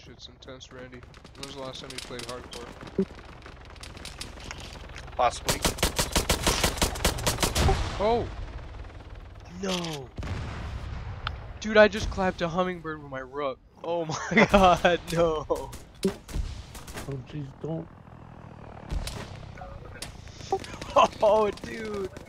shit's intense, Randy. When was the last time you played hardcore? Last week. Oh! No! Dude, I just clapped a hummingbird with my rook. Oh my god, no! Oh jeez, don't. Oh, dude!